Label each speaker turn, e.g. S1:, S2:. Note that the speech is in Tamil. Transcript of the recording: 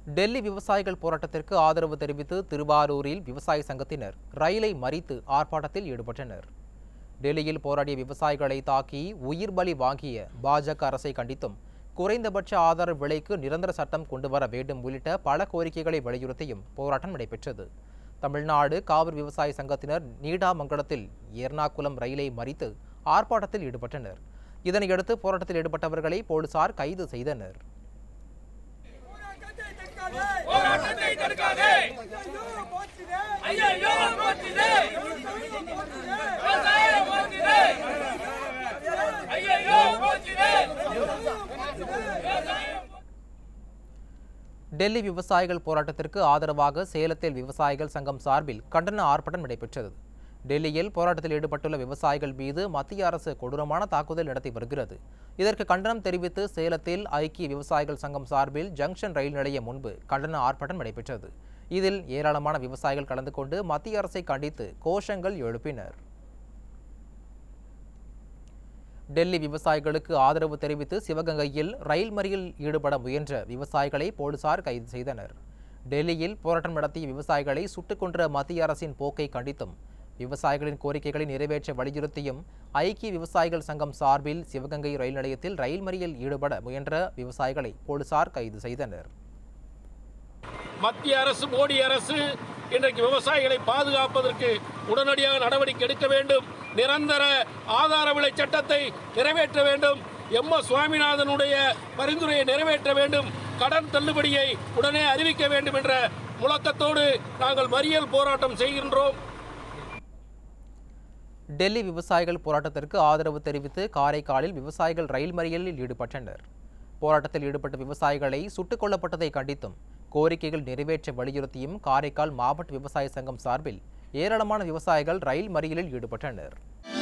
S1: டெல்லி விவசாயிகள் போராட்டத்திற்கு ஆதரவு தெரிவித்து திருவாரூரில் விவசாய சங்கத்தினர் ரயிலை மறித்து ஆர்ப்பாட்டத்தில் ஈடுபட்டனர். டெல்லியில் போராடிய விவசாயிகளை தாக்கி உயிர் பலி வாங்கிய பாஜக அரசை கண்டித்தும் குறைந்தபட்ச ஆதார விலைக்கு நிரந்தர சட்டம் கொண்டுவர வேண்டும் உள்ளிட்ட பல கோரிக்கைகளை வலியுறுத்தியும் போராட்டம் நடைபெற்றது. தமிழ்நாடு காவிரி விவசாய சங்கத்தினர் நீடாமங்கலத்தில் எர்ணாகுளம் ரயிலை மறித்து ஆர்ப்பாட்டத்தில் ஈடுபட்டனர். இதனையடுத்து போராட்டத்தில் ஈடுபட்டவர்களை போலீசார் கைது செய்தனர். டெல்லி விவசாயிகள் போராட்டத்திற்கு ஆதரவாக சேலத்தில் விவசாயிகள் சங்கம் சார்பில் கண்டன ஆர்ப்பாட்டம் நடைபெற்றது. டெல்லியில் போராட்டத்தில் ஈடுபட்டுள்ள விவசாயிகள் மீது மத்திய அரசு கொடூரமான தாக்குதல் நடத்தி வருகிறது. இதற்கு கண்டனம் தெரிவித்து சேலத்தில் ஐக்கிய விவசாயிகள் சங்கம் சார்பில் ஜங்ஷன் ரயில் நிலையம் முன்பு கண்டன ஆர்ப்பாட்டம் நடைபெற்றது. இதில் ஏராளமான விவசாயிகள் கலந்து கொண்டு மத்திய அரசை கண்டித்து கோஷங்கள் எழுப்பினர். டெல்லி விவசாயிகளுக்கு ஆதரவு தெரிவித்து சிவகங்கையில் ரயில் மறியலில் ஈடுபட முயன்ற விவசாயிகளை போலீசார் கைது செய்தனர். டெல்லியில் போராட்டம் நடத்திய விவசாயிகளை சுட்டுக் கொன்ற மத்திய அரசின் போக்கை கண்டித்தும் விவசாயிகளின் கோரிக்கைகளை நிறைவேற்ற வலியுறுத்தியும் ஐக்கிய விவசாயிகள் சங்கம் சார்பில் சிவகங்கை ரயில் நிலையத்தில் ரயில் மறியலில் ஈடுபட முயன்ற விவசாயிகளை போலீசார் கைது செய்தனர்.
S2: மத்திய அரசு, மோடி அரசு இன்றைக்கு விவசாயிகளை பாதுகாப்பதற்கு உடனடியாக நடவடிக்கை எடுக்க வேண்டும். நிரந்தர ஆதார விலை சட்டத்தை நிறைவேற்ற வேண்டும். எம்.எஸ். சுவாமிநாதனுடைய பரிந்துரையை நிறைவேற்ற வேண்டும். கடன் தள்ளுபடியை உடனே அறிவிக்க வேண்டும் என்ற முழக்கத்தோடு நாங்கள் மறியல் போராட்டம் செய்கின்றோம்.
S1: டெல்லி விவசாயிகள் போராட்டத்திற்கு ஆதரவு தெரிவித்து காரைக்காலில் விவசாயிகள் ரயில் மறியலில் ஈடுபட்டனர். போராட்டத்தில் ஈடுபட்ட விவசாயிகளை சுட்டுக் கொல்லப்பட்டதை கண்டித்தும் கோரிக்கைகள் நிறைவேற்ற வலியுறுத்தியும் காரைக்கால் மாவட்ட விவசாய சங்கம் சார்பில் ஏராளமான விவசாயிகள் ரயில் மறியலில் ஈடுபட்டனர்.